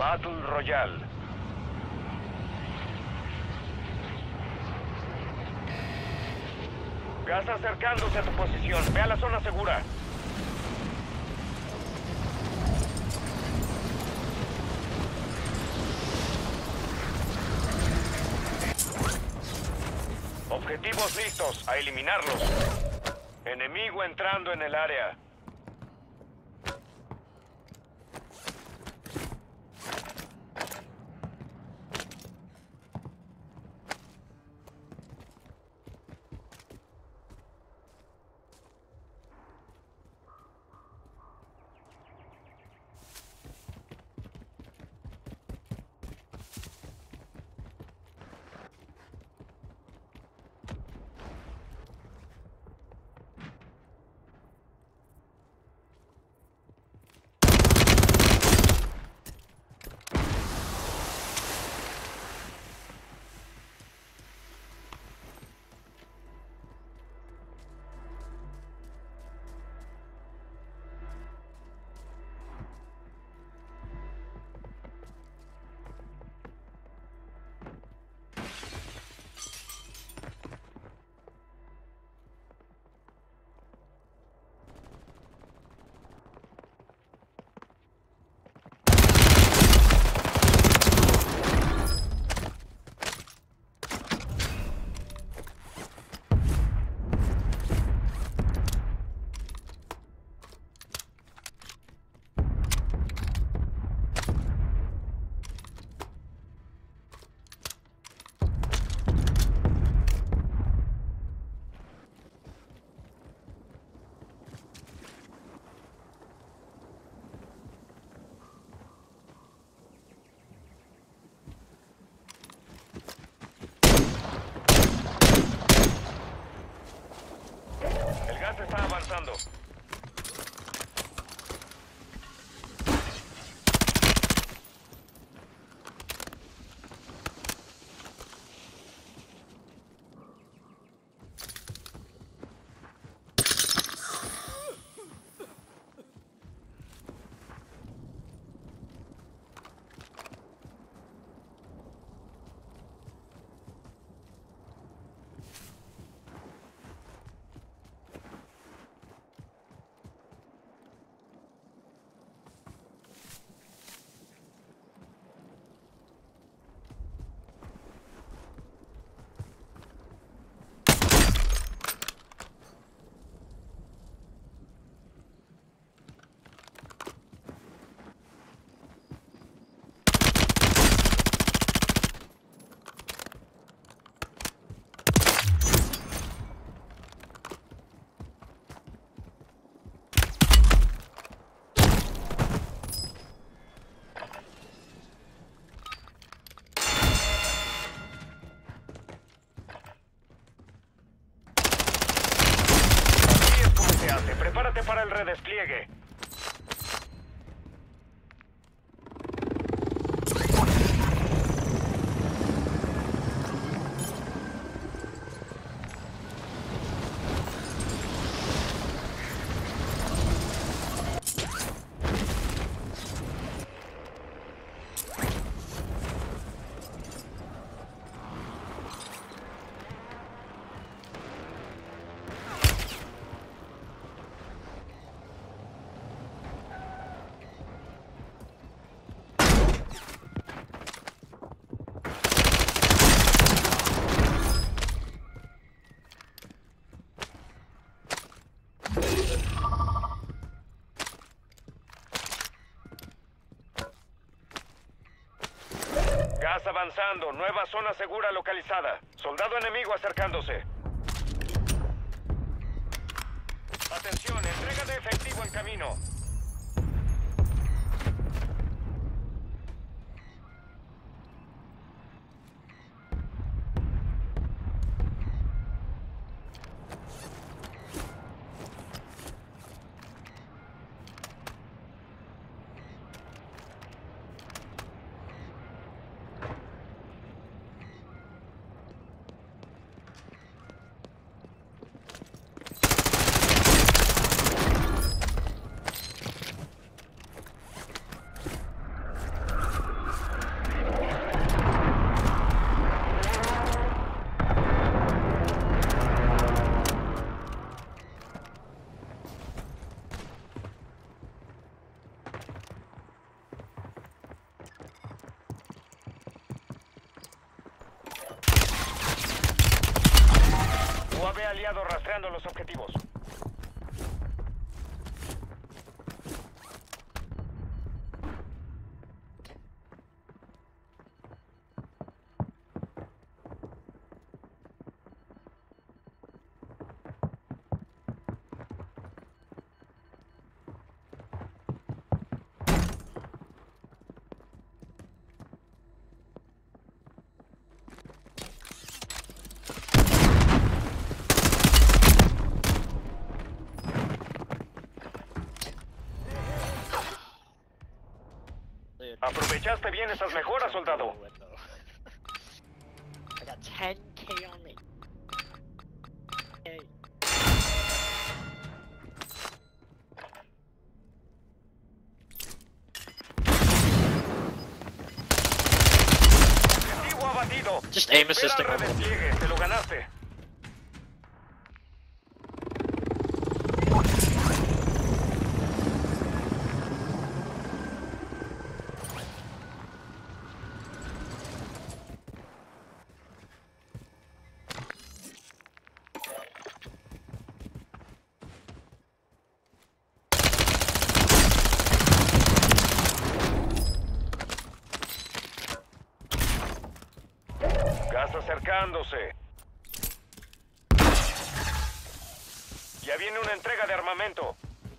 Battle Royale. Gas acercándose a tu posición. Ve a la zona segura. Objetivos listos. A eliminarlos. Enemigo entrando en el área. Se está avanzando. Prepárate para el redespliegue. Gas avanzando. Nueva zona segura localizada. Soldado enemigo acercándose. Atención, entrega de efectivo en camino. aliado rastreando los objetivos. Aprovechaste bien esas mejoras, soldado. I got 10k on me. Hey. Objetivo abatido. Just aim Espera assisting. al redespliegue, te lo ganaste. Gas acercándose. Ya viene una entrega de armamento.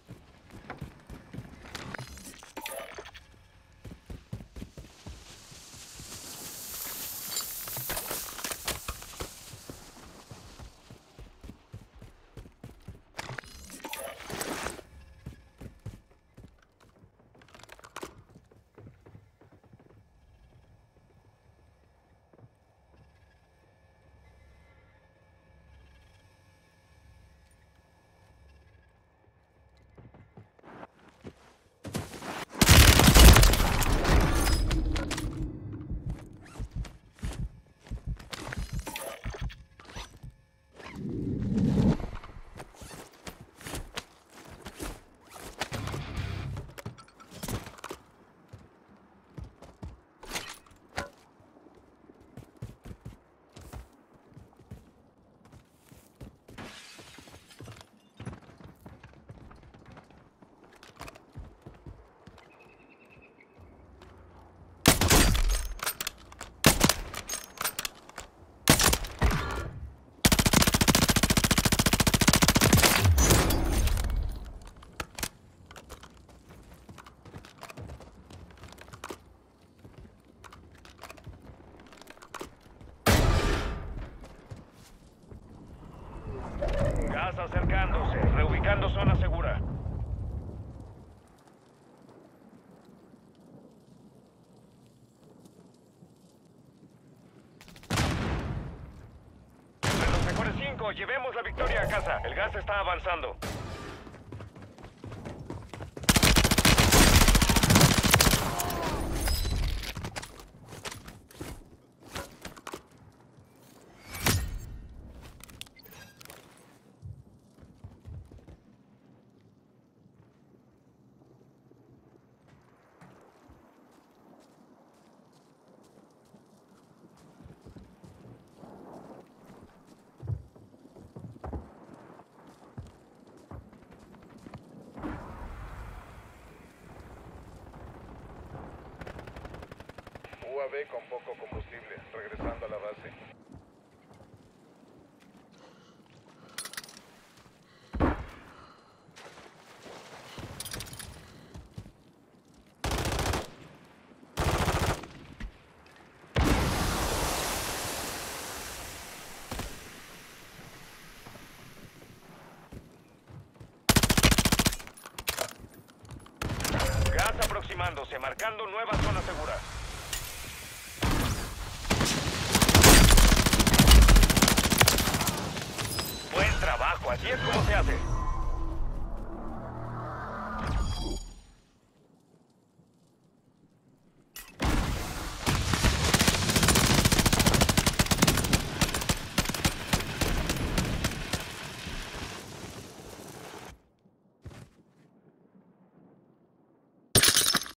Gas acercándose, reubicando zona segura. Entre los mejores 5, llevemos la victoria a casa. El gas está avanzando. UAV con poco combustible, regresando a la base. Gas aproximándose, marcando nueva zona segura. Buen trabajo, así es como se hace.